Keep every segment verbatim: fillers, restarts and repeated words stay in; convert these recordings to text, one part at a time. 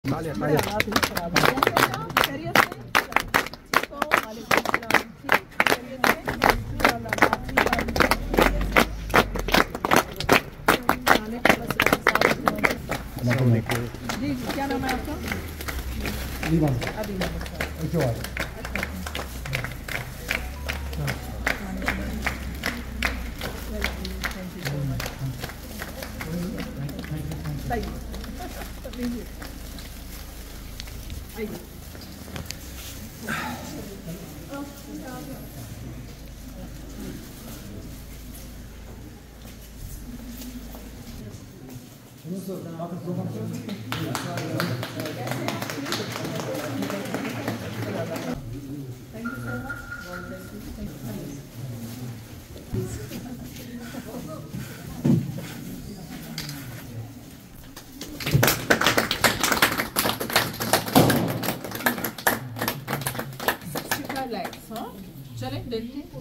बड़े हालात ही खराब है। खैरियत से? तो वालेकुम सलाम। ठीक, खैरियत से? अल्लाह माफ़ी खाने का बस जी जी, क्या नाम है आपका? अभी चले देखते हैं।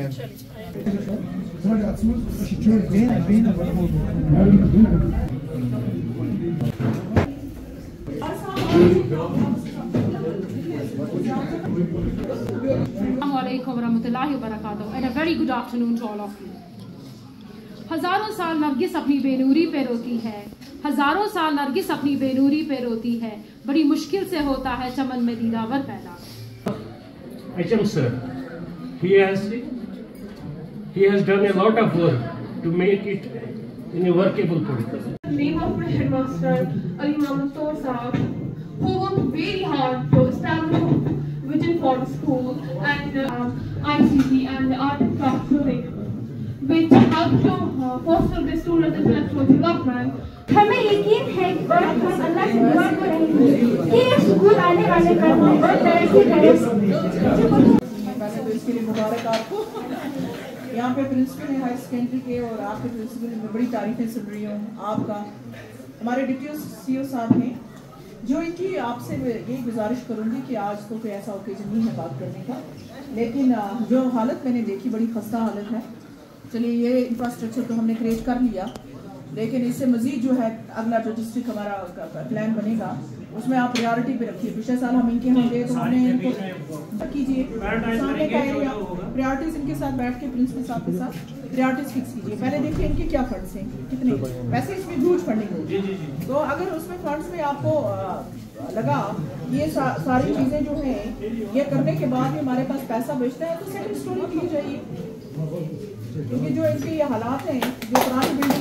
Assalamualaikum warahmatullahi wabarakatuh and a very good afternoon to all of you. हजारों साल नरगिस अपनी बेनूरी पे रोती है, हजारों साल नरगिस अपनी बेनूरी पे रोती है, बड़ी मुश्किल से होता है चमन में दीदावर पैदा। H M sir, he has he has done a lot of work to make it in a workable product. Name of my headmaster Ali Mohammed Toor Saab, who worked very hard to establish a vision for the school and um, I C T and the art and craft building, which helped to uh, foster the students' intellectual development. हमें यकीन है कि हम अल्लाह से दुआ करेंगे कि ये स्कूल आने वाले कल में बहुत तरक्की करे। पहले तो इसके लिए मुबारक आपको। यहाँ पे प्रिंसिपल है हायर सेकेंडरी के और आपके प्रिंसिपल में बड़ी तारीफें सुन रही हूँ आपका। हमारे डिप्टी सीओ साहब हैं जो इनकी आपसे ये गुजारिश करूँगी कि आज तो कोई ऐसा ओकेजन नहीं है बात करने का, लेकिन जो हालत मैंने देखी बड़ी खस्ता हालत है। चलिए ये इंफ्रास्ट्रक्चर तो हमने क्रिएट कर लिया, लेकिन इससे मजीद जो है अगला जो डिस्ट्रिक्ट हमारा प्लान बनेगा उसमें आप प्रायोरिटी पे रखिए। पिछले साल हम इनके यहाँ गए तो हमने इनको कीजिए सामने का एरिया प्रायोरिटीज इनके साथ बैठ के प्रिंसिपल साहब के साथ प्रायोरिटीज फिक्स कीजिए। पहले देखिए इनके क्या फंड्स हैं, कितने, वैसे इसमें ह्यूज फंडिंग होगी, तो अगर उसमें फंड्स में आपको लगा ये सा, सारी चीजें जो हैं ये करने के बाद भी हमारे पास पैसा बचता है तो सेकंड स्टोरी की जाइए, क्योंकि जो इनके ये हालात हैं जो पुरानी बिल्डिंग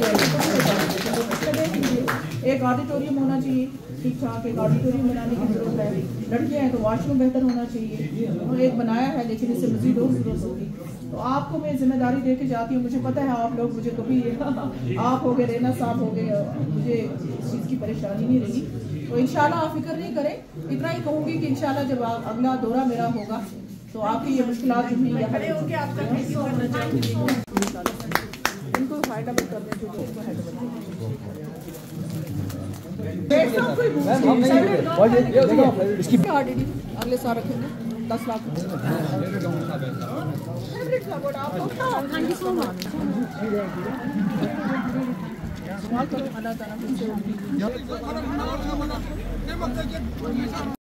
एक ऑडिटोरियम होना चाहिए ठीक ठाक, एक ऑडिटोरियम बनाने की जरूरत है। लड़कियां हैं तो वॉशरूम बेहतर होना चाहिए, और एक बनाया है लेकिन इससे मजीद और जरूरत होगी। तो आपको मैं जिम्मेदारी दे के जाती हूँ, मुझे पता है आप लोग मुझे कभी आप हो गए रेना साहब हो गए, मुझे इस चीज़ की परेशानी नहीं रही। तो इंशाल्लाह आप फिक्र नहीं करें, इतना ही कहूँगी कि इंशाल्लाह जब अगला दौरा मेरा होगा तो आपकी ये मुश्किलात जो है खड़े होकर आपका इनको फायदेमंद करने जो इसकी अगले साल रखेंगे दस lakh. Thank you so much. Allah ताला